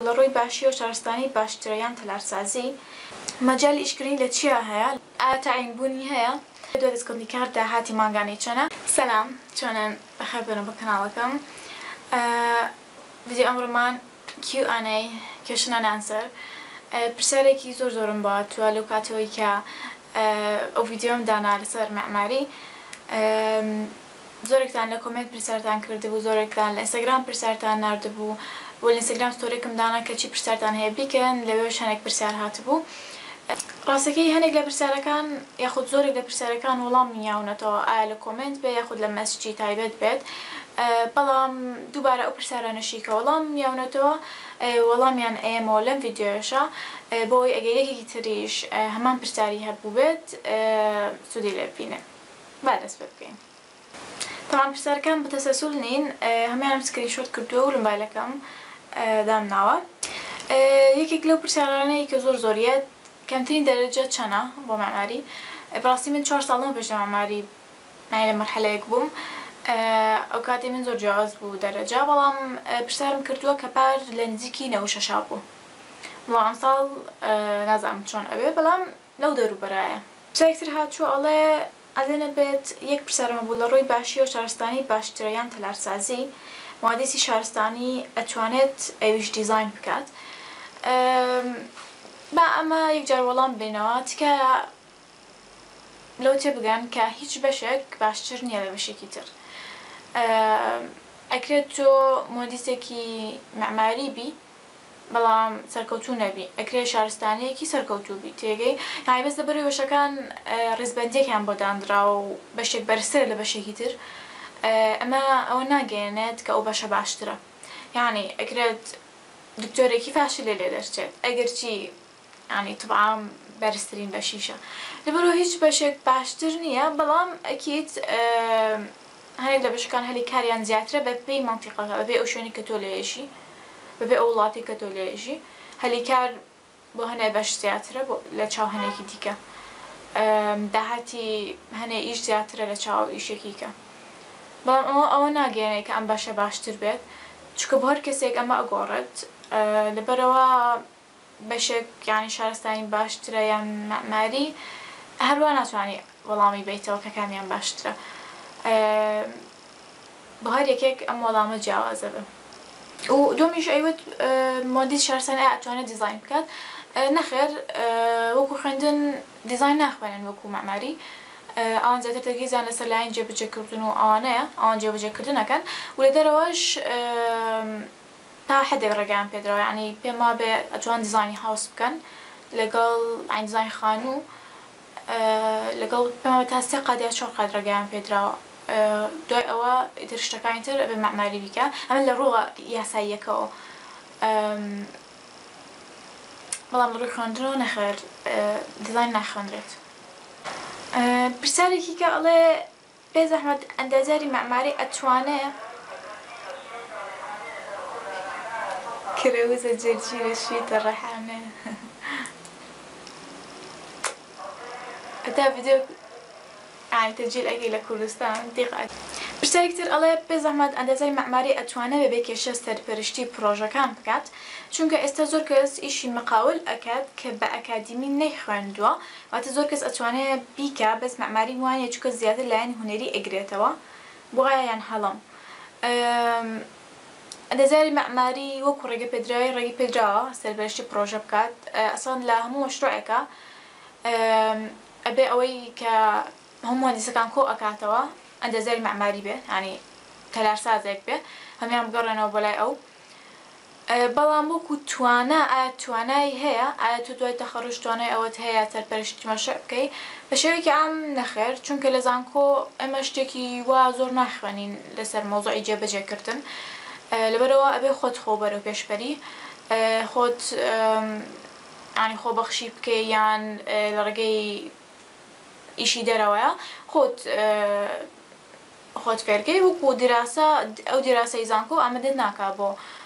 لروی باشی و شارستانی باشتریان تلارسازی مجال ایشکردنی لە چیا هەیە ئاتعینبوونی هەیە دو دەستکەوتنی کار داهاتی مانگانەی چۆنە سەلام چۆنن بەخێر بێنە بە کەناڵەکەم ڤیدیۆ ئەمڕۆمان Q&A question and answer پرسیارێکی زۆرم باتوە لەو کاتەوەی کە ئەو ڤیدیۆم دانا لەسەر مەعماری زۆرێکتان لە کۆمنت پرسیارتان کردبوو زۆرێکتان لە ئینستاگرام پرسیارتان ناردبوو بۆ لە ئینستاگرام ستۆریکم دانا کە چی پرسیارتان هەیە بیکەن لەوێش هەنێک پرسیار هاتبوو ڕاستەکەی هەنێک لە پرسیارەکان یاخود زۆرێک لە پرسیارەکان وەڵام میاونەتەوە ئایا لە کۆمنت بێ یاخود لە مەسیجی تایبەت بێت بەڵام دووبارە ئەو پرسیارانەشی کە وەڵام میاونەتەوە وەڵامیان ئێمەوە لەم ڤیدیۆشە بۆی ئەگەر یەکێکی تریش هەمان پرسیاری هەبوو بێت سودی لێ ببینێ با دەست پێ بکەین تەمان پرسیارەکان بەتەسەلسول نین هەمویانم سکرینشۆت کردووە و لە مۆبایلەکەم دامناوە یەکێک لەو پرسیارانەیە کە زۆریە کەمترین دەرەجە چەنە بۆ مەعماری بەڕاستی من 4 ساڵەوە پێش لە مەعماری لە مەرحەلەیەک بووم ئەو کاتی من زۆر جیاواز بوو دەرەجە بەڵام پرسیارم کردووە کە پار لە نزیکی 96 بوو بەڵام ئەم ساڵ نازانم چۆن ئەوێ بەڵام لەو دەوروبەرایە پرسیارێکتر هاتووە ئەڵێ ئەلێنە بێت یەک پرسیارمە بوو لە ڕۆی باشی و شارستانی باشترەیان تەلارسازی مهندسی شارستانی ئەتوانێت ئەویش دیزاین بکات با ئەمە یەکجار وەڵام بێنەوە تکە لەو تێبگەن کە هیچ بەشێک باشتر نییە لە بەشێکی تر ئەکرێت تۆ مهندسێکی مەعماری بی بەڵام سەرکەوتوو نەبی ئەکرێت شارستانیەکی سەرکەوتوو بی تێگەی یعنی بەس لەبەرەوەی وەشەکان ڕێزبەندیەکیان بۆ دانراوە و بەشێک بەرزترە لە بەشێکی تر ئەمە ئەوە ناگەێنێت کە ئەو بەشە باشترە یعنی ئەکرێت دکتۆرێکی فاشل لێ دەرچێت ئەگەر چی ینی طبعا بەرزترین بەشیشە لەبەرەوە هیچ بەشێک باشتر نییە بەڵام ئەکید هەنێک لە بەشەکان هەلی کاریان زیاترە بە پێی مانتیقەکە بەبێ ئەو شوێنی کە تۆ لێژی بەبێ ئەو وڵاتی کە تۆ لێژی هەلی کار بۆ هەنێ بەش زیاترە لە چاو هەنێکی دیکە داهاتی هەنێ ئیش زیاترە لە چاو ئیشێکی کە بەڵام ئەوە ناگەێنێت کە ئەم باشە باشتر بێت چکە بۆ هەر کەسێک ئەمە ئەگۆڕێت لەبەرەوە بەشێک یانی شارستانی باشترە یان مەعماری هەروە ناتوانانی وەڵامی بیتەوە کە کامیان باشترە بە هەر یەکێک ئەم وەڵامە جیاوازە بێ و دومیش ئەیوت مهندس شارستانی ئەتوانێت دیزاین بکات نەخێر وەکو خوێندن دیزاین ناخوێنن وەکو مەعماری ئەوان زیاتر تەرکیزیان لەسەر لایەن جێبەجێکردن و ئەوانەیە ئەوان جێبەجێکردنەکەن و لەدەرەوەش تا حدێک ڕێگەیان پێدراوە یعنی پێم وابێ ئەتوان دیزاینی هاوس بکەن لەگەڵ دیزاین خانوو لەگەڵ پێم وابێ تا 3 قات یا 4 قات ڕێگەیان پێدراوە دوای ئەوە ئیتر شتەکانی تر بە مەعماری بیکە ئەمە لە ڕووە یاساییەکەوە بەڵام لە ڕووی خوێندنەوە نەخێر دیزاین ناخوێنرێت پرسیارێکی کە ئەڵێ بێ زەحمەت ئەندازیاری مەعماری ئەتوانێت كروزة جرجيرة شيتا ريحانة أتا فيديو يعني تسجيل أكيد لكردستان دقيقة برسالة كتير الله بزحمت أندازي معماري أتوانه ببيك شستر برشتي بروجا كان بكات چونکە ئێستا زۆر کەس ئیشی مەقاول ئەکات کە بە ئەکادمی نەیخوێندووە واتە زۆر کەس ئەتوانێت بیکە بەس مەعماری وانە چونکە زیاتر لایەن هونەری ئەگرێتەوە بۆ ئایان هەڵم ئەندازیاری مەعماری وەکو ڕێگە پێدراوی ڕێگی پێدراوە سەربەرشتی پرۆژە بکات ئەسڵان لە هەموو مەشروعێکە ئەبێ ئەوەی کە هەموو مهندسەکان کۆ ئەکاتەوە ئەندازیاری مەعماری بێ ینی تەلارسازێک بێ هەمیان بگەڕێنەوە بۆ لای ئەو بەڵام وەکو توانە ئایا توانایی هەیە ئایا تو دوای تەخەڕوج توانای ئەوەت هەیە سەرپەرشتی مەشروع بکەی بە شێوەیەکی عام نەخێر چونکە لە زانکۆ ئێمە شتێکی وا زۆر ناخوێنین لەسەر مۆزوعی جێبەجێکردن لەبەرەوە ئەبێ خۆت خۆ بەرەو پێشبەری خۆت ینی خۆبەخشی بکەی یان لە ڕێگەی ئیشی دەرەوەیە خۆت فێرکەی وەکو دیراسە ئەو دیراسەی زانکۆ ئامادەت ناکا بۆ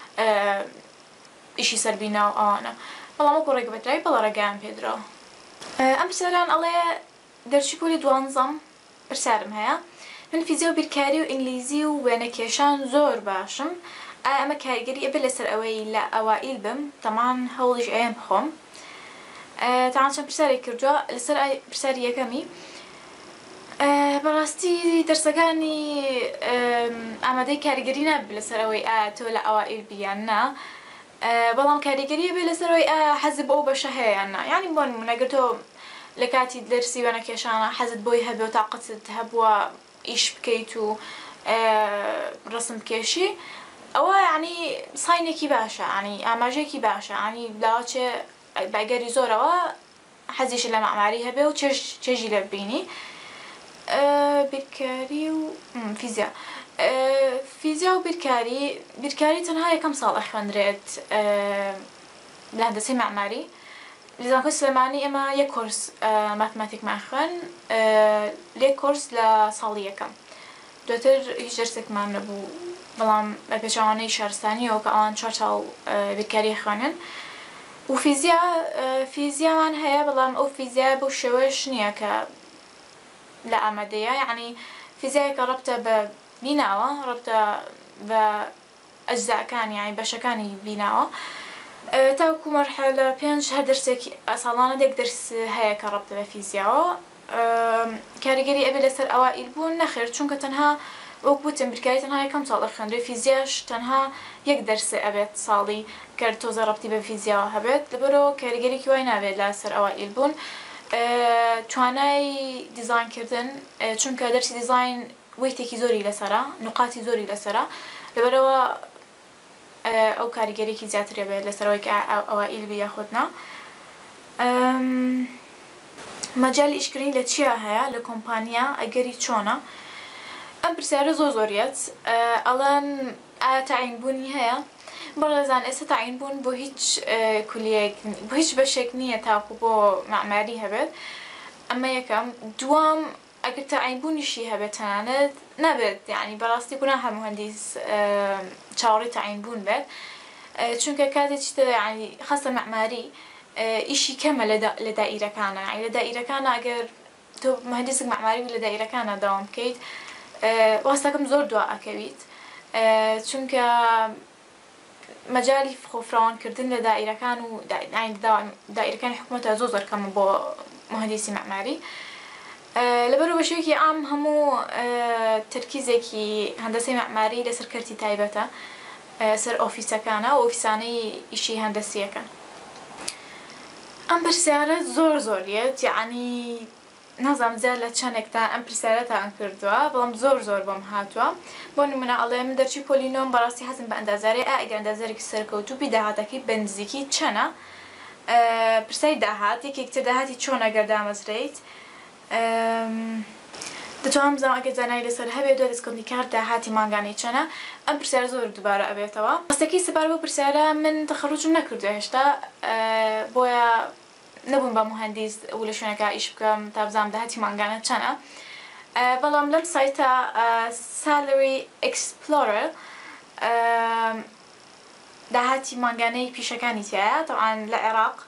ئیشی سەربینا و ئەوانە بەڵام وەکو ڕێگە بەترایی بەڵە ڕێگەیان پێدراوە ئەم پرسیاران ئەڵێ دەرچی پۆلی 12 پرسیارم هەیە من فیزیۆ بیرکاری و ئینگلیزی و وێنەکێشان زۆر باشم أما كاريجري أبي لسر أوي لا أوائل بم طبعا هوليش أيام بخم طبعا شان برسالي كرجوا لسر أي برسالي يكمي براستي درسكاني أما دي كاريجري نب لسر أوي تولا أوائل بيانا بەڵام کاریگەری بێ لەسەرەوەی حەزت بۆ بەشە هەیە یعنی بۆ نمونە تۆ لە کاتی دەرسی وەنە کێشانە حەزت بۆی هەبێ و تاقەتت هەبووە ئیش بکەیت و ڕسم بکێشی ئەوە یعنی ساینێکی باشە یعنی ئاماژەیەکی باشە یعنی لاوەچێ بەگەری زۆرەوە حەزیش لە مەعماری هەبێ و چێژی لێ ببینی بیرکاری و فیزیا و بیرکاری تەنها یەکەم ساڵ ئەخوێنرێت لە هەندسەی معماری لە زانکۆی سلێمانی ئێمە یەک کۆرس ماتماتیکمان خوێن لێک کۆرس لە ساڵی یەکەم دواتر هیچ دەرسێکمان نەبوو بەڵام بە پێچەوانەی شارستانیەوە کە ئەوان 4 ساڵ بیرکاری خوێنن و فیزیامان هەیە بەڵام ئەو فیزیا بەو شێوەیەش نییە کە لە ئامادەیە یعنی فیزیایەکە ڕەبتە بە بیناوە ڕەبتە بە ئەجزاکان یعنی بەشەکانی بیناوە تاوکو مەرحلە 5 هەر دەرسێکی ساڵانە دێک دەرس هەیە کە ڕەبتە بە فیزیاوە کاریگەری ئەبێ لەسەر ئەوائل بوون نەخێر چونکە تەنها وەک گوتم بیرکاری تەنها یەکەم ساڵ دەخوێنرێ فیزیاش تەنها یەک دەرسێ ئەبێت ساڵی کە تۆزە ڕەبتی بە فیزیاوە هەبێت لەبەرەوە کاریگەریکی وای نابێت لەسەر ئەوائل بوون توانای دیزاینکردن چونکە دەرسی دیزاین وەیتێکی زۆری لەسەرە نقاتی زۆری لەسەرە لەبەرەوە ئەو کاریگەریکی زیاترێ بێت لەسەرەوەی کە ئەوائل بێ یاخودنا مەجالی ئیشکردنی لە چیا هەیە لە کۆمپانیا ئەگەری چۆنە ئەم پرسیارە زۆریت ئەڵێن ئایا تاعینبوونی هەیە بەڕێزان ئێستا تاعینبوون بۆ هیچ کولیەک بۆ هیچ بەشێک نییە تاکو بۆ معماری هەبێت ئەمە یەکەم دوام ئەگەر تاعینبوونیشی هەبێت تەنانەت نەبێت یعنی بەڕاستی گوناهە مهندس چاوەڕێی تاعینبوون بێت چونکە کاتێکی تر یعنی خاصە معماری ئیشی کەمە لە دائیرەکانە یعنی لە دائیرەکانە ئەگەر تۆ مهندسێک معماری لە دائیرەکانە داوام بکەیت وەستەکەم زۆر دوا ئەکەویت چونکە مەجای خۆفراوانکردن لە دائیرەکان و دائیرەکانی حکوومەتە زۆر کەمە بۆ مهندسی معماری لەبەرەوە بەشێکی ئام هەموو ترکیزێکی هەندسەی معماری لەسەر کەرتی تایبەتە سەر ئۆفیسەکانە و ئۆفیسانەی ئیشی هەندسیەکە ئەم پرسیارە زۆریت یعنی نازانم زیاد لە چەندێکتان ئەم پرسیارەتان کردووە بەڵام زۆر بۆم هاتووە بۆ نمونە ئەڵێ من دەرچی پۆلینۆم بەڕاستی حەزم بە ئەندازیاری ئەگەر ئەندازیارێکی سەرکەوتوو داهاتەکەی بە نزیکی چەنە پرسیاری داهات یەکێکتر داهاتی چۆن ئەگەر دامەزرێیت دەتوانم بزانم ئەگەر زانایی لەسەر هەبێت دوای دەستکەوتنی کار داهاتی مانگانەی چەنە ئەم پرسیارە زۆر دووبارە ئەبێتەوە ڕاستەکەی سەبار بۆ پرسیارە من تەخەڕوجم نەکردووە هێشتا بۆیە نەبووم بە مهندس و لە شوێنەکە ئیش بکەم تا بزانم داهاتی مانگانە چەنە بەڵام لەم سایتە سالری ئەکسپلۆرەر داهاتی مانگانەی پیشەکانی تایە تەوان لە عێراق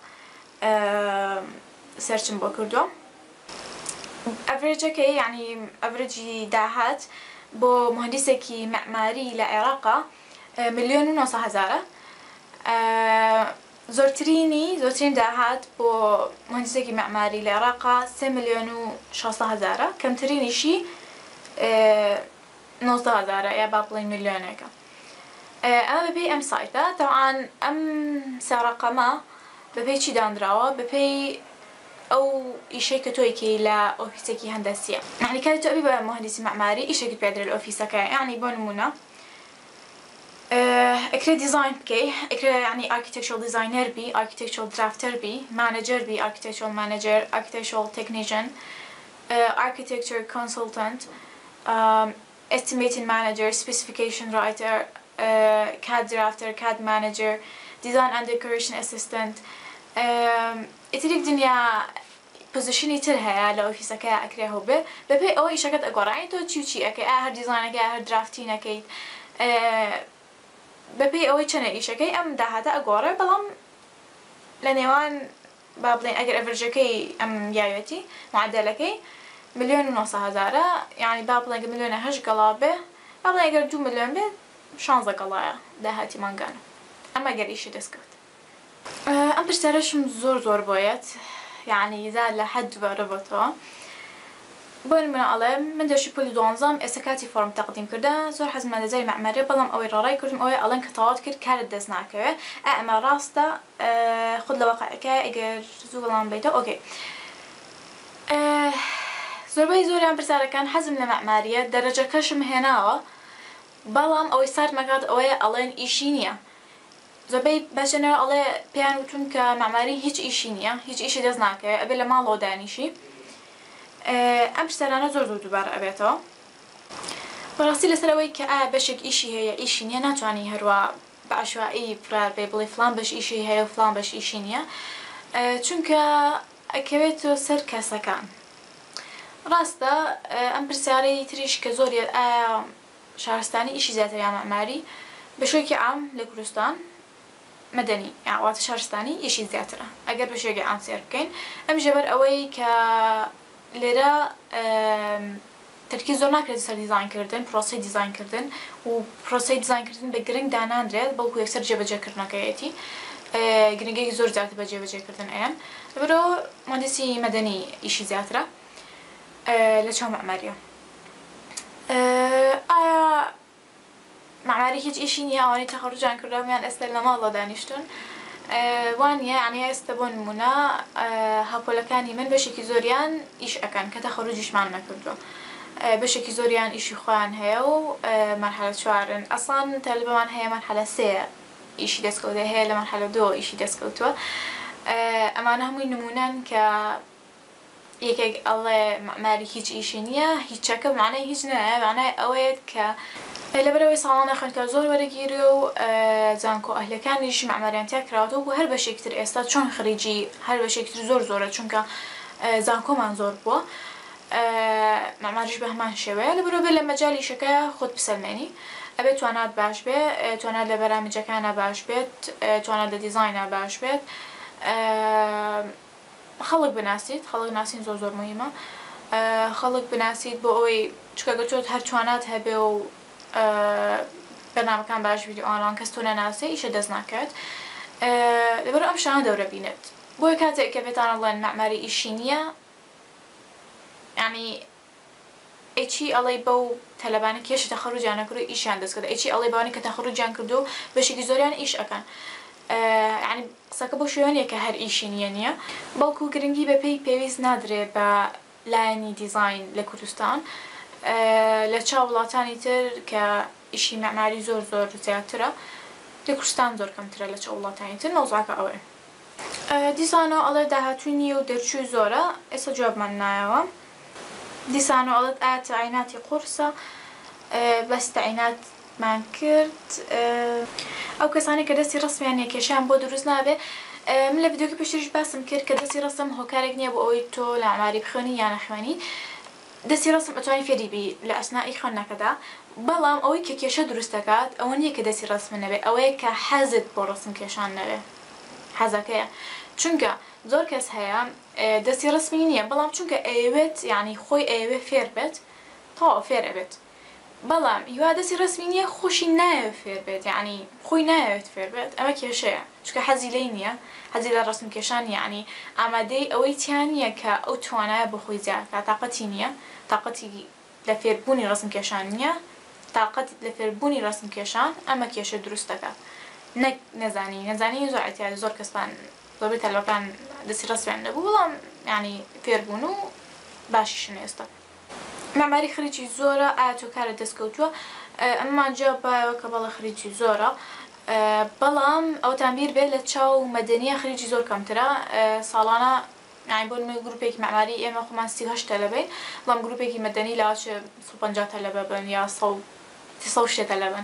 سەرچم بۆ کردووە ئەڤرێجەکەی یعنی ئەڤرێجی داهات بۆ مهندسێکی معماری لە عێراقا 1,900,000 زۆرترین داهات بۆ مهندسێکی معماری لە عێراقا 3,600,000 کەمترینیشی 19,000 یا با بڵێین ملیۆنێکە ئەمە بەپێی ئەم سایتە تەوان ئەم سەرەقەمە بەپێی چی دانراوە بەپێی ئەو ئیشەی کە تۆیکەی لە ئۆفیسێکی هەندسیە یعنی کاتی تۆ ئەبی بە مهندسی معماری ئیشێکی پێدرێت لە ئۆفیسەکە یعنی بۆ نمونە ئەکرێ دیزاین بکەی ئەکرێ یعنی ئارکیتێکچەڵ دیزاینەر بی ئارکیتێکچەڵ درافتەر بی مانەجەر بی ئارکیتێکچەڵ مانەجەر ئارکیتێکچەڵ تەکنیشن ئارکیتێکچەر کۆنسڵتەنت estimating manager specification writer CAD drafter CAD manager design and decoration assistant ئیترێک دنیا پۆزیشنی تر هەیە لە ئۆفیسەکە ئەکرێ هەو بێ بەپێی ئەوە ئیشەکەت ئەگۆڕانی تۆ چی ئەکەی هەر دیزاینەکەی هەر درافتی نەکەیت بەپێی ئەوەی چەنە ئیشەکەی ئەم داهاتە ئەگۆڕێ بەڵام لە نێوان با بڵێن ئەگەر ئەڤرێجەکەی ئەم یاوێتی معدەلەکەی 1,900,000 یعنی با بڵێن 1,800,000 گەڵا بێ با بڵێن ئەگەر 2 ملیۆن بێت شانزە گەڵایە داهاتی مانگانە ئەمە گەر ئیشی دەستکەوت ئەم پرسیارەشم زۆر بۆیەت یعنی زاد لە حەد دووبارە بۆتەوە بۆ نمونە ئەڵێم من دەشی پۆلی دوانزەم ئێستا کاتی فۆرم تەقدیم کردە زۆر حەزم لە دەزای مەعمەریە بەڵام ئەوەی ڕاڕای کردم ئەوەی ئەڵێن کە تەواوت کرد کارت دەست ناکەوێت ئەمە ڕاستە خود لە واقعەکە ئەگەر زوو بەڵام بیتە ئۆکەی زۆربەی زۆریان پرسیارەکان حەزم لە مەعماریە دەرەجەکەشم هێناوە بەڵام ئەوەی سارد مەکات ئەوەیە ئەڵێن ئیشی نییە زۆربەی بەشەنەوە ئەڵێ پێیان وتون کە مەعماری هیچ ئیشی نییە هیچ ئیشی دەست ناکەوێت ئەبێ لە ماڵەوە دانیشی ئەم پرسیارانە زۆر دووبارە ئەبێتەوە بەڕاستی لەسەر ئەوەی کە ئایا بەشێک ئیشی هەیە ئیشی نییە ناتوانانی هەروە بە عەشوایی فرار بێ بڵێ فڵان بەش ئیشی هەیە و فڵان بەش ئیشی نییە چونکە ئەکەوێتەوە سەر کەسەکان ڕاستە ئەم پرسیارەی تریش کە زۆریە ئایا شارستانی ئیشی زیاتر یان مەعماری بەشێکی عام لە کوردستان مەدەنی یاواتە شارستانی ئیشی زیاترە ئەگەر بەشێکی عام سێر بکەین ئەم ژەبەر ئەوەی کە لێرە تەرکی زۆر ناکرێت سەر دیزاینکردن پرۆسەی دیزاینکردن و پرۆسەی دیزاینکردن بە گرنگ دانادرێت بەڵکو یەکسەر جێبەجێکردنەکەیەتی گرنگێکی زۆر زیاتر بە جێبەجێکردن ئەیان لەبەرەوە مهندسی مەدەنی ئیشی زیاترە لە چاو مەعماریە ئایا مەعماری هیچ ئیشی نییە ئەوانەی تەخەڕوجیان کردەوەیان ئێستا لە ماڵەوە دانیشتون وانە یعنی ئێستا بۆ نمونە هاوپۆلەکانی من بەشێکی زۆریان ئیش ئەکەن کە تەخەڕوجیشمان نەکردووە بەشێکی زۆریان ئیشی خۆیان هەیە و مەرحەلە چوارن ئەسڵان تەلبەمان هەیە مەرحەلە سێ ئیشی دەستکەوتە هەیە لە مەرحەلە دۆ ئیشی دەستکەوتووە ئەمانە هەمووی نمونەن کە یەکێک ئەڵێ مەعماری هیچ ئیشی نییە هیچەکە معنای هیچ نایە معنای ئەوەیە کە لەبەرەوەی ساڵانە خوێندکار زۆر وەرەگیری و زانکۆ ئەهلەکانیش مەعماریان تیا کراوەتەوە بۆ هەر بەشێکتر ئێستا چۆن خەریجی هەر بەشێکتر زۆرە چونکە زانکۆمان زۆر بووە مەعماریش بە هەمان شێوەیە لەبەرەوە بێت لە مەجاڵی ئیشەکە خۆت بسەلمێنی ئەبێت توانات باش بێت توانات لە بەرامجەکانە باش بێت توانات لە دیزاینە باش بێت خەڵک بناسیت خەڵک ناسین زۆر مهمە خەڵک بناسیت بۆ ئەوەی چکە گەچۆت هەر توانات هەبێ و بەرنامەکان باش ڤیدیۆ کەس تۆ نەناسێ ئیشە دەست ناکات لەبەرەوە ئەم شانە دەورە بینێت بۆیە کاتێک کە بێتان ئەڵێن مەعماری ئیشی نییە یعنی ئەیچی ئەڵێ بەو تەلەبانە کێشە تەخەڕوجیان نەکردو ئیشیان دەستکرد ئەیچی ئەڵێ بەوانی کە تەخەڕوجیان کردو بەشێکی زۆریان ئیش ئەکەن یعنی قسەکە بۆ شوێنێک کە هەر ئیشی نییە بەڵکو گرنگی بەپێی پێویست نادرێت بە لایەنی دیزاین لە کوردستان لە چاو وڵاتانی تر کە ئیشی مەعماری زۆر زیاترە لە کوردستان زۆر کەمترە لە چاو وڵاتانی تر مەوزوعەکە ئەوەیە دیسانەوە ئەڵێ داهاتووی نییە و دەرچووی زۆرە ئێستا جوابمان نایەوە دیسانەوە ئەڵێت ئایا تەعیناتی قورسە بەس تەعیناتمان کرد ئەو کەسانی کە دەستی ڕسمیان یەکێشیان بۆ دروست نابێ من لە ڤیدیۆکە پێشترش باسم کرد کە دەستی ڕسم هۆکارێک نییە بۆ ئەوەی تۆ لە ئەماری بخوێنی یان نەخوێنی دەستی ڕسم ئەتوانی فێری بی لە ئەسنایی خوێندنەکەدا بەڵام ئەوەی کە کێشە دروست دەکات ئەوە نییە کە دەستی ڕسم نەبێ ئەوەیە کە حەزت بۆ ڕسم کێشان نەبێ حەزەکەیە چونکە زۆر کەس هەیە دەستی ڕسمی نییە بەڵام چونکە ئەیەوێت یعنی خۆی ئەیەوێ فێر بێت تەواو فێر ئەبێت بەڵام هیوا دەستی ڕسمی نییە خۆشی نایەوێت فێر بێت یعنی خۆی نایەوێت فێر بێت ئەمە کێشەیە چونکە حەزی لێی نییە حەزی لە ڕسم کێشان یعنی ئامادەی ئەوەی تیان نییە کە ئەو توانایە بە خۆی زیادکە تااقەتی نییە تااقەتی لە فێربوونی ڕسم کێشان نییە تااقەت لە فێربوونی ڕسم کێشان ئەمە کێشە دروست دەکات نەک نەزانی زۆر ئەتیاد زۆر کەسان زۆربەی تەلەبەکان دەستی ڕسمیان نەبوو بەڵام یعنی فێربوون و باشیشن ئێستا مەعماری خەریکی زۆرە ئایا تۆ کارت دەستکەوتووە ئەممان جواب بایەوە کە بەڵێ خەریکی زۆرە بەڵام ئەوتان بیر بێت لە چاو مەدەنیە خەریکی زۆر کەمترە ساڵانە یعنی بۆ نمونە گروپێکی مەعماری ئێمە خۆمان 38 تەلەبەین بەڵام گروپێکی مەدەنی لاوەچە 150 تەلەبە بن یا 100 تەلەبن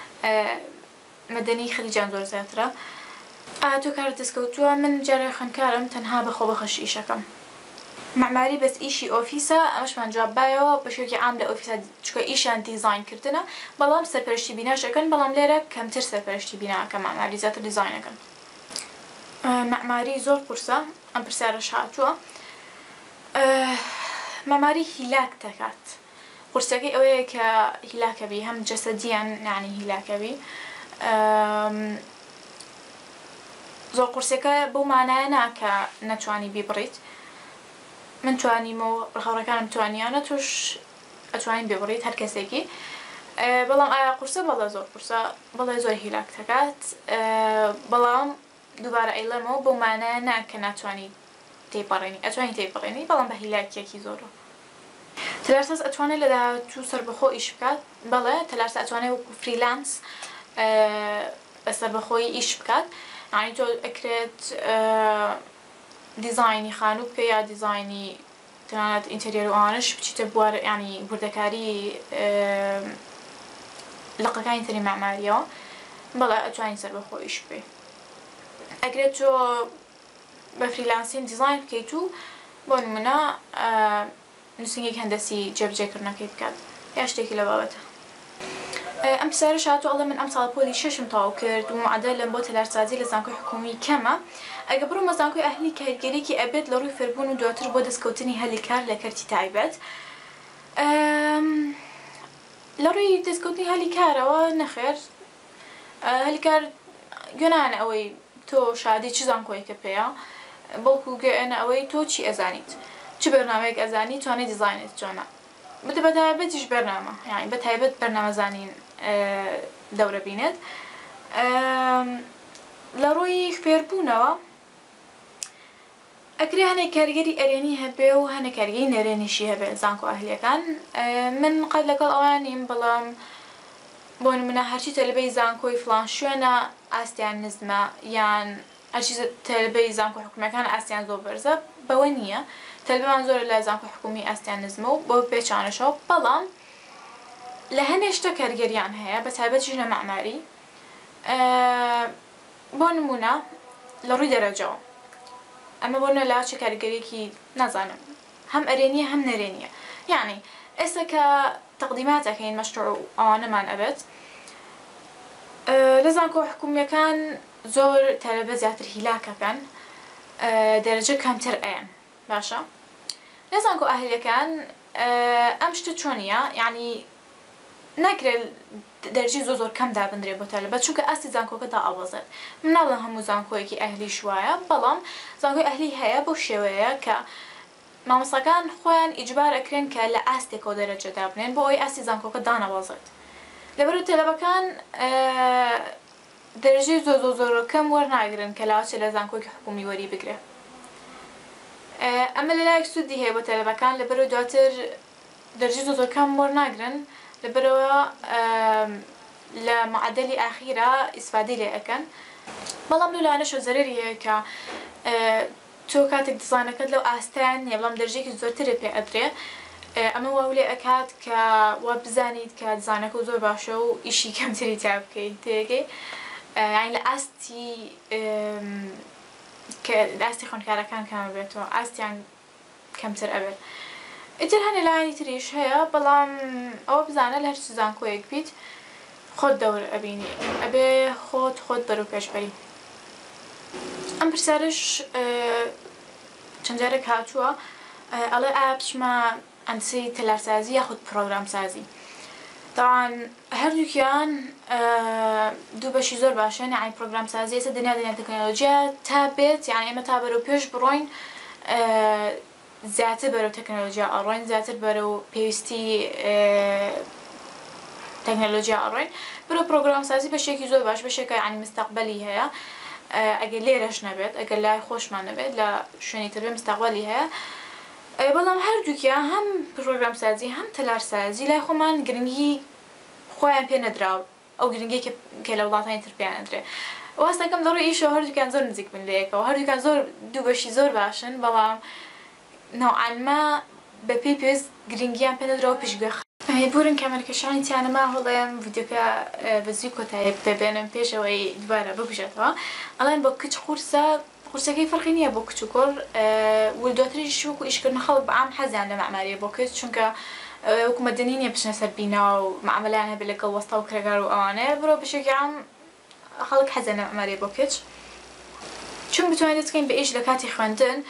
مەدەنی خەریجیان زۆر زیاترە ئایا تۆ کارت دەستکەوتووە من جارێ خوێندکارم تەنها بەخۆ بەخۆش ئیشەکەم مەعماری بەس ئیشی ئۆفیسە ئەمەشمان جواب بایەوە بەشێکی عام لە ئۆفیسە چکە ئیشیان دیزاینکردنە بەڵام سەرپەرشتی بیناشەکەن بەڵام لێرە کەمتر سەرپەرشتی بیناکە مەعماری زیاتر دیزاینەکەن مەعماری زۆر قورسە ئەم پرسیارەش هاتووە مەعماری هیلاک دەکات قورسەکەی ئەوەیە کە هیلاکە بی هەم جەسەدیان یعنی هیلاکە بی زۆر قورسەکە بەو مانایە ناکە نەتوانی بیبڕیت من توانیمەوە هاوڕێکانم توانیانە توش ئەتوانین ببڕیت هەر کەسێکی بەڵام ئایا قورسە بەڵێ زۆر قورسە بەڵێ زۆر هیلاک دەکات بەڵام دووبارە ئەیڵێمەوە بەو مانایە ناکە ناتوانی تێپەڕێنی ئەتوانی تێپەڕێنی بەڵام بە هیلاکیەکی زۆرە تەلارساز ئەتوانێت لە داهاتوو سەربەخۆ ئیش بکات بەڵێ تەلارسا ئەتوانێت وەکو فریلانس بەسەربەخۆی ئیش بکات یعنی تۆ ئەکرێت دیزاینی خانوو بکە یا دیزاینی تەنانەت ئینتەریۆر و ئەوانەش بچیتە بوار یعنی بوردەکاری لقەکانی تری معماریەوە بەڵێ ئەتوانی سەربەخۆ ئیش بکەی ئەگرێت تۆ بە فریلانسین دیزاین بکەیت و بۆ نمونە نووسنگێک هەندەسی جێبجێکردنەکەی بکات یا شتێکی لە بابەتە ئەم پرسیارەش هاتووە ئەڵێ من ئەم ساڵ پۆلی شەشم تەواو کرد و معدەلم بۆ تەلارسازی لە زانکۆی حکومی کەمە ئەگە بڕۆمە زانکۆی ئەهلی کارگەرێکی ئەبێت لە ڕووی فێربوون و دواتر بۆ دەستکەوتنی هەلی کار لە کەرتی تایبەت لە ڕووی دەستکەوتنی هەلی کارەوە نەخێر هەلی کار گوێنانە ئەوەی تۆ شادی چ زانکۆیەکە پێەیە بەڵکو گوێنە ئەوەی تۆ چی ئەزانیت چ بەرنامەیەک ئەزانی توانێت دیزاینت چۆنە بدە بە تایبەتیش بەرنامە یعنی بە تایبەت بەرنامەزانین دەورە بینێت لە ڕووی فێربوونەوە ئەکرێ هەنێک کارگەری ئەرێنی هەبێ و هەنێک کارگەری نەرێنیشی هەبێ زانکۆ ئەهلیەکان من قەت لەگەڵ ئەوان نیم بەڵام بۆ نمونە هەرچی تەلبەی زانکۆی فڵان شوێنە ئاستیان نزمە یان هەرچی تەلبەی زانکۆ حکومیەکان ئاستیان زۆر بەرزە بەوە نییە تەلبەمان زۆر لە زانکۆ حکومی ئاستیان نزمە و بۆ پێچانەشەوە بەڵام لە هەندێک شتە کارگەریان هەیە بە تایبەتیش لە معماری بۆ نمونە لە ڕووی دەرەجەوە ئەمە بۆ نەلاچە کارگەرێکی نازانم هەم ئەرێنیە هەم نەرێنیە یعنی ئێستا کە تەقدیماتەکەین مەشروع و ئەوانەمان ئەبێت لە زانکۆ حکومیەکان زۆر تەلەبە زیاتر هیلاکەکەن دەرەجە کەمتر ئەیان باشە لە زانکۆ ئاهلیەکان ئەم شتە چۆنیە یعنی ناکرێت دەرجی زۆر کەم دابدرێت بۆ تەلەبەت چونکە ئاستی زانکۆکە دائەوەزێت من ناڵێم هەموو زانکۆیەکی ئەهلی شوایە بەڵام زانکۆی ئەهلی هەیە بۆ شێوەیە کە مامۆستاکان خۆیان ئیجبار ئەکرێن کە لە ئاستێکەوە دەرەجە دابنێن بۆ ئەوەی ئاستی زانکۆکە دانەوەزێت لەبەرەوە تەلەبەکان دەرەجەی زۆر کەم وەرناگرن کە لاوەچێ لە زانکۆیەکی حکومی وەری بگرێت ئەمە لەلایەک سوودی هەیە بۆ تەلەبەکان لەبەرەوە دواتر دەرەجەی زۆر کەم وەرناگرن لەبەرەوە لە معدەلی ئاخیرە ئیسفادەی لێ ئەەکەن بەڵام لەلایەنەشەوە زەرەری هەیە کە تۆ کاتێک دیزاینەکەت لەو ئاستایان نییە بەڵام دەرەجەیەکی زۆرترە پێ ئەدرێ ئەمە واو لێ ئەکات کە وا بزانیت کە دیزاینەکە زۆر باشە و ئیشی کەمتری تا بکەیت تێگەی یعنی لە ئاستی کە ئاستی خوێندکارەکان کەمە بێتەوە ئاستیان کەمتر ئەبێت ئیتر هەنێ لایەنی تریش هەیە بەڵام ئەوە بزانە لە هەرچی زانکۆیەک بیت خۆت دەور ئەبینی ئەبێ خۆت بەرەو پێشبەری ئەم پرسیارش چەند جارێک هاتووە ئەڵێ ئایا بچمە ئەندسی تەلارسازی یاخود پرۆگرامسازی طبعا هەردووکیان دوو بەشی زۆر باشن یعنی پرۆگرامسازی ئێستا دنیا تەکنۆلۆژیا تا بێت یعنی ئێمە تا بەرەو پێش بڕۆین زیاتر بەرەو تەکنۆلۆژیا ئەڕۆین زیاتر بەرەو پێویستی تەکنۆلۆژیا ئەڕۆین بەرەو پرۆگرامسازی بەشێکی زۆر باش بەشێکە یعنی مستەقبەلی هەیە ئەگەر لێرەش نەبێت ئەگەر لای خۆشمان نەبێت لە شوێنی تر بێ مستەقبەلی هەیە بەڵام هەردووکیان هەم پرۆگرامسازی هەم تەلارسازی لای خۆمان گرنگی خۆیان پێ نەدراوە ئەو گرنگی کە لە وڵاتانی تر پێیان ئەدرێ واستەکەم لە ڕووی ئیشەوە هەردووکیان زۆر نزیک بن لە یەکەوە هەردووکیان زۆر دوو بەشی زۆر باشن بەڵام نەوعانما بە پێی پێویست گرنگیان پێ نەدراوە پێشگوێ بورن کامەرکەشانی تیانەما هەڵەیەم ڤیدیۆکە بەزوی کۆتایی ببێنم پێشەوەی دوبارە ببژێتەوە ئەڵێن بۆ کچ قورسەکەی فەرقی نییە بۆ کچ و کوڕ و دواتریش وەکو ئیشکردن خەڵک بەعام حەزیان لە مەعماریە بۆ کچ چونکە وەکو مەدەنی نییە بچنە سەر بیناوە و مەعاملەیان هەبێت لەگەڵ وەستا و کرێگار و ئەوانەیە بڕۆ بەشێکی عام خەڵک حەزیان لە مەعماریە بۆ کچ چون بتوانێت بکەین بە ئیش لە کاتی خوێندن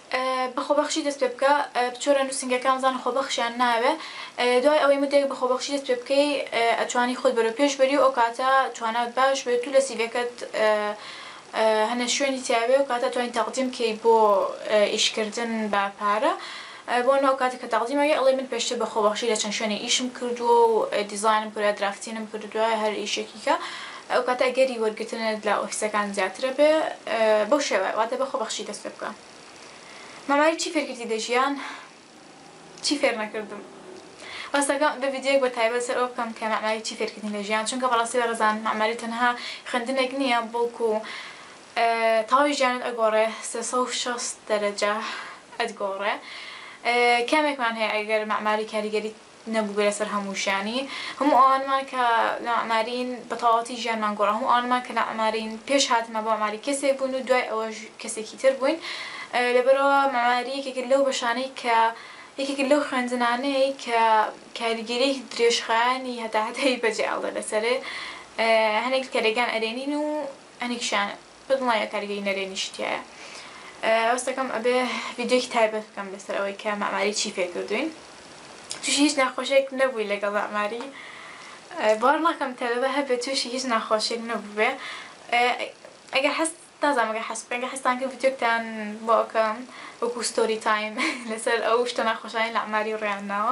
بەخۆبەخشی دەست پێ بکە بچۆرە نووسنگەکان زان خۆبەخشیان ناوێ دوای ئەوەی مدێک بەخۆبەخشی دەست پێ بکەی ئەتوانی خۆت بەرەو پێش بەری و ئەو کاتە توانات باش بێت و لە سیڤەکەت هەنە شوێنی تیاوێ و کاتە توانین تەقدیم کەی بۆ ئیشکردن بە پارە بۆ ناو کاتێک کە تەقدیمەکەی ئەڵێ من پێشتر بەخۆبەخشی لە چەند شوێنی ئیشم کردووە و دیزاینم کردووە درافتینم کردووە هەر ئیشێکی کە ئەو کاتە گەری وەرگرتنت لە ئۆفیسەکان زیاترە بێ بەو شێوە واتە بەخۆبەخشی دەست پێ بکە. ماماری چی فێرکردی لە ژیان؟ چی فێر نەکردم؟ ڕاستەکەم بە ڤیدیۆیەک بە تایبەت سەر ئەو بکەم کە ماماری چی فێرکردنی لە ژیان چونکە بەڕاستی بەڕێزان ماماری تەنها خوێندنێک نییە بەڵکو تەواوی ژیانت ئەگۆڕێ 360 دەرەجە ئەتگۆڕێ کامێکمان هەیە ئەگەر ماماری کاریگەری نەبوو بێ لەسەر هەموو ژیانی هەموو ئەوانمان کە لە مامارین بە تەواوەتی ژیانمان گۆڕە هەموو ئەوانمان کە لە مامارین پێش هاتمە بۆ ماماری کەسێک بوون و دوای ئەوەش کەسێکی تر بووین لەبەرەوە ماماری یەکێک لەو بەشانەی کە یەکێک لەو خوێندنانەی کە کاریگەری درێژخایانی هەتاهەتەی بەجێ ئاڵدە لەسەرێ هەنێک کارێگان ئەرێنین و هەنێکشیان بڵایە کاریگەری نەرێنیشتیایە ئەوستەکەم ئەبێ ڤیدیۆیەکی تایبەت بکەم لەسەر ئەوەی کە ماماری چی فێر کردوین تووشی هیچ ناخۆشێک نەبووی لەگەڵ ماماری باوەڕ ناکەم تەلەبە هەبێت تووشی هیچ ناخۆشێک نەبوو بێ ئەگەر هەست نازانم ئەگەر حەستان کرد ڤیدیۆکتان بۆ ئەکەم وەکو ستۆری تایم لەسەر ئەو شتە ناخۆشانی لە ماماری ڕێیانناوە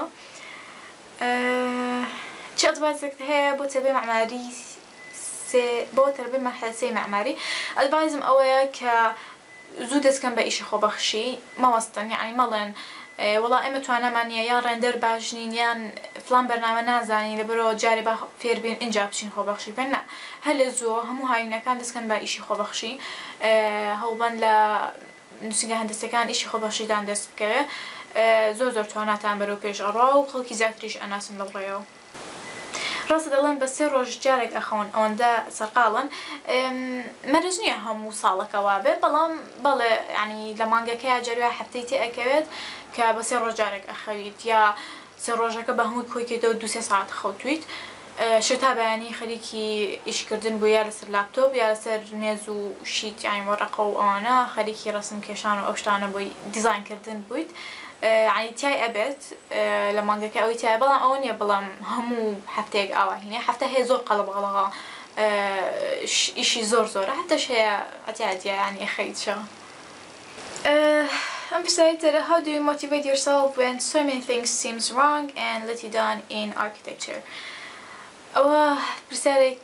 چ ئەدڤایزێک هەیە بۆ تەلەبەی ماماری بۆ تەلەبەی مەرحلە سێی ماماری ئەدڤایزم ئەوەیە کە زوو دەستکەن بە ئیشی خۆبەخشی مەوەستن یعنی مەڵێن وەڵا ئێمە توانەمان نییە یان ڕێندەر باش نین یان فلان بەرنامە نازانین لەبەرەوە جارێ با فێر بین اینجا بچین خۆبەخشی بن نا هەر لە زووە هەموو هاوینەکان دەستکەن بە ئیشی خۆبەخشی هەوڵبەن لە نووسینگە هەندسەکان ئیشی خۆبەخشیدان دەست بکەوێ زۆر تواناتان بەرەو پێش ئەڕوا و خەڵکی زیاتریش ئەناسن لەو ڕێەوە ڕاستە دەڵێن بە 3 ڕۆژ جارێک ئەخەون ئەوەندە سەرقاڵن مەرج نییە هەموو ساڵەکەوا بێ بەڵام بەڵێ ینی لە مانگەکەی جەروە هەفتەی تێ ئەکەوێت کە بە 3 ڕۆژ جارێک ئەخەویت یا 3 ڕۆژەکە بە هەمووی کۆیکێتەوە 2-3 ساعت خەوتویت شتا بەیانی خەریکی ئیشکردن بوو یا لەسەر لاپتۆپ یا لەسەر مێز و شیت یانی وەرەقە و ئەوانە خەریکی ڕەسم کێشان و ئەو شتانە بۆی دیزاینکردن بوویت ینی تای ئەبێت لە مانگەکە ئەوی تایە بەڵام ئەوە نییە بەڵام هەموو هەفتەیەک ئاواهینێ هەفتە هەیە زۆر قەڵەبەڵەغا ئیشی زۆرە هەفتەش هەیە ئەتیادیە ینی ئەخەیتشەوە I'm excited. How do you motivate yourself when so many things seems wrong and let you down in architecture? برسالك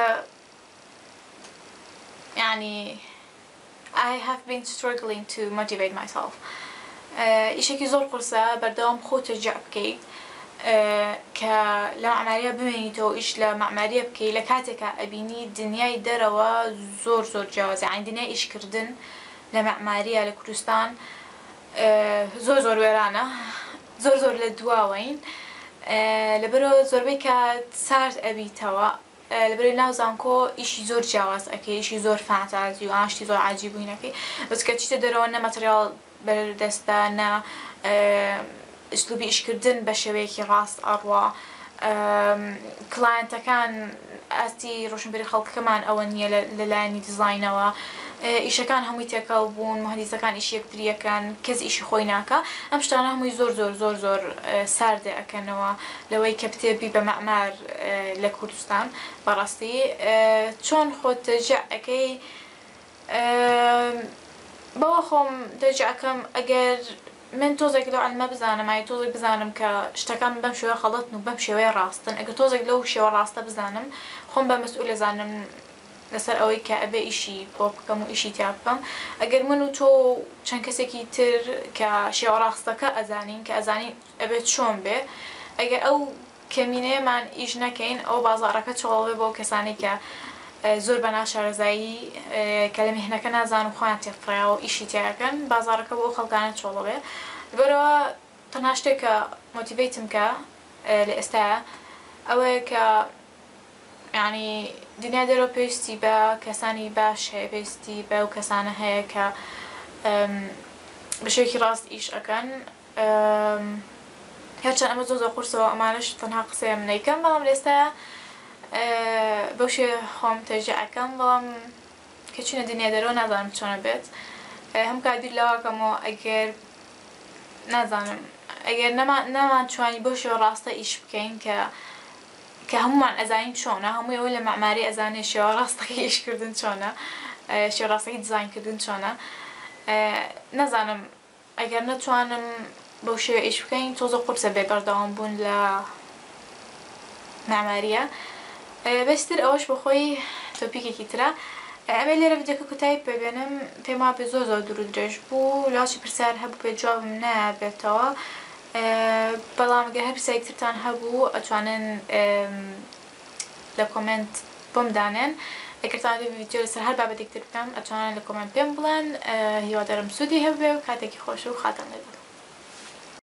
يعني I have been struggling to motivate myself. إشيكي زور قرصة بردوام خو ترجع بكي كلمعمارية بمينيتو إيش لمعمارية بكي لكاتك أبيني الدنيا دروا زور جواز يعني دنيا إيش كردن لمعمارية لكردستان زور ويرانا زور لدواوين لبرو زۆربەی کات سارد ئەبیتەوە لەبەرەوەی ناوزانکۆ ئیشی زۆر جیاواز ئەکەی ئیشی زۆر فانتازی و ئاشتی زۆر عاجیبووینەکەی بەس کە چیتە دەرەوە نە مەتریال بەردەستە نە ئسلوبی ئیشکردن بە شێوەیەکی ڕاست ئەڕوا کلاینتەکان ئاستی ڕۆشنبیری خەڵکەکەمان ئەوە نییە لەلایەنی دیزاینەوە ئیشەکان هەمووی تێکەڵ بوون مهندسەکان ئیشی یەکتریەکەن کەس ئیشی خۆی ناکە ئەم شتانە هەمووی زۆر ساردێ ئەکەنەوە لەوەی کە بتێبی بە مەعمار لە کوردستان بەڕاستی چۆن خۆت تەرجیع ئەەکەی بەوە خۆم تەرجیع ئەەکەم ئەگەر من تۆزێک لەو عەلمە بزانم ئای تۆزێک بزانم کە شتەکان بەم شێوە خەڵەتن و بەم شێوەیە ڕاستن ئەگەر تۆزێک لەو شێوە ڕاستە بزانم خۆم بە مەسئول ئەزانم لەسەر ئەوەی کە ئەبێ ئیشی بۆ بکەم و ئیشی تیا بکەم ئەگەر من و تۆ چەند کەسێکی تر کە شێوە ڕاستەکە ئەزانین کە ئەزانین ئەبێت چۆن بێ ئەگەر ئەو کەمینەیەمان ئیش نەکەین ئەو بازاڕەکە چۆڵێ بۆ کەسانی کە زۆر بە ناشارەزایی کە لە میهنەکە نازان و خۆیان تێفڕیاوە ئیشی تیاکەن بازاڕەکە بۆ خەڵکانە چۆڵە بێ لەبەرەوە تەنها شتێک کە مۆتیڤیتم کە لە ئێستاە ئەوەیە کە یعنی دنیا دەرەوە پێویستی بە کەسانی باش هەیە پێویستی بە ئەو کەسانە هەیە کە بە شێوەیەکی ڕاست ئیش ئەەکەن هەرچەند ئەمە زۆر قورسەوە ئەمانش تەنها قسەیە من نەیکەم بەڵام لە ئێستاە بەو شێوە خۆم تەرجیع ئەەکەم بەڵام کە چوونە دنیا دەرەوە نازانم چۆنە بێت هەم کادیر لەواکەمەوە ئەگەر نازانم ئەگەر نەمانتوانی بۆ شێوە ڕاستە ئیش بکەین کە هەمومان ئەزانین چۆنە هەمووی ئەوە لە مەعماری ئەزانێ شێوە ڕاستەکەی ئیشکردن چۆنە شێوە ڕاستەکەی دیزاینکردن چۆنە نەزانم ئەگەر نەتوانم بەو شێوە ئیش بکەین تۆزە قورسە بێ بەردەوام بوون لە مەعماریە بەشتر ئەوەش بەخۆی تۆپیکێکی ترە ئەمە لێرە ڤیدیۆکە کوتای پێبێنم پێم وا پێ زۆر دوور و درێژ بوو لاچی پرسیار هەبوو پێ جوابم نابێتەوە بەڵام گەر هەر پرسیارێکترتان هەبوو ئەتوانن لە کۆمنت بۆم دانێن ئەگەرتان دەوێت ڤیدیۆ لەسەر هەر بابەتێکتر بکەم ئەتوانن لە کۆمنت پێم بڵێن هیوادارم سوودی هەبێ و کاتێکی خۆش و خاتان لەگەڵ